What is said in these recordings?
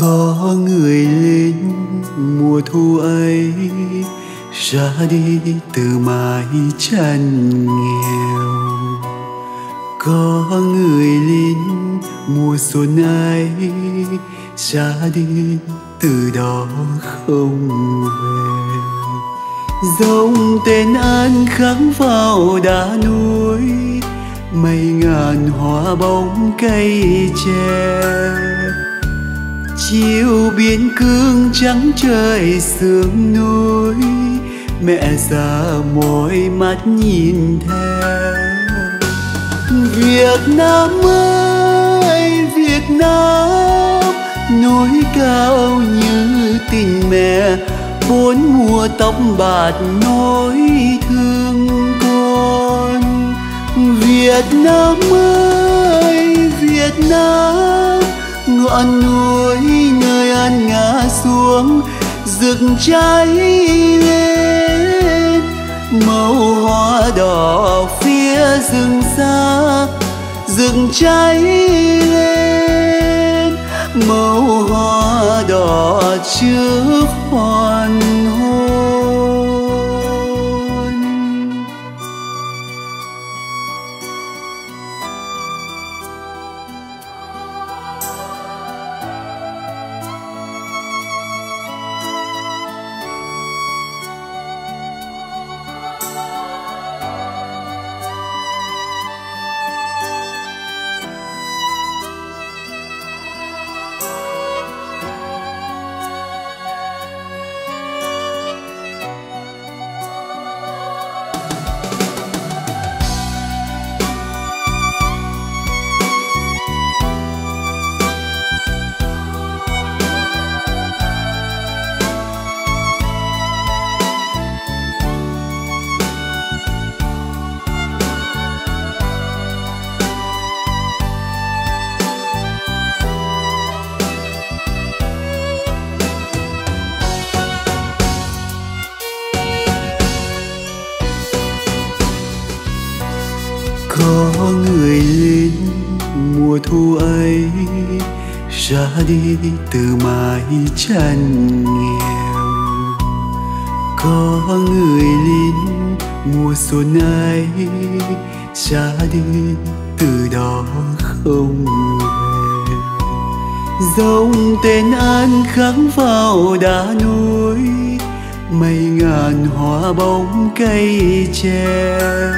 Có người lính mùa thu ấy ra đi từ mái tranh nghèo. Có người lính mùa xuân ấy ra đi từ đó không về. Dòng tên an khắc vào đá núi, mây ngàn hoa bóng cây tre. Chiều biên cương trắng trời sương núi, mẹ già mỏi mắt nhìn theo. Việt Nam ơi Việt Nam, núi cao như tình mẹ, bốn mùa tóc bạc nỗi thương con. Việt Nam ơi Việt Nam, ngọn núi nơi an ngã xuống rực cháy lên. Màu hoa đỏ phía rừng xa rực cháy lên. Màu hoa đỏ trước hoàng hôn. Có người lính mùa thu ấy ra đi từ mái tranh nghèo. Có người lính mùa xuân ấy ra đi từ đó không về. Dòng tên an khắc vào đá núi, mây ngàn hoa bóng cây tre.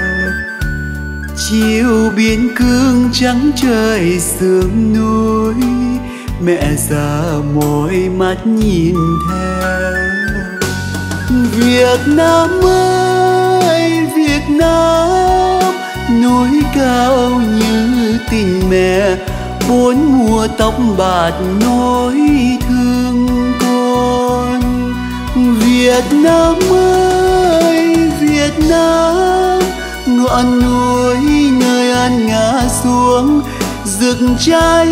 Chiều biên cương trắng trời sương núi, mẹ già mỏi mắt nhìn theo. Việt Nam ơi Việt Nam, núi cao như tình mẹ, bốn mùa tóc bạc nỗi thương con. Việt Nam ơi Việt Nam, ngọn núi nơi an ngã xuống rực cháy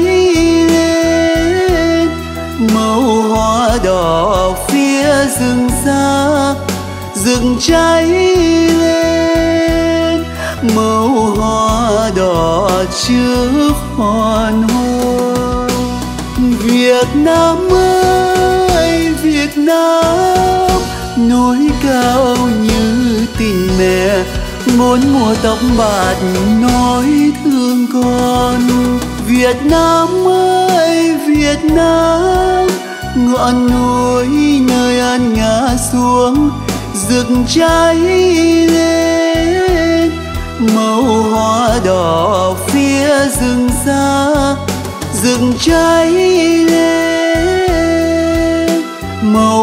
lên. Màu hoa đỏ phía rừng xa rực cháy lên. Màu hoa đỏ trước hoàng hôn. Việt Nam ơi Việt Nam, núi cao như tình mẹ, bốn mùa tóc bạc nỗi thương con. Việt Nam ơi Việt Nam, ngọn núi nơi an ngã xuống rực cháy lên. Màu hoa đỏ phía rừng xa rực cháy lên. Màu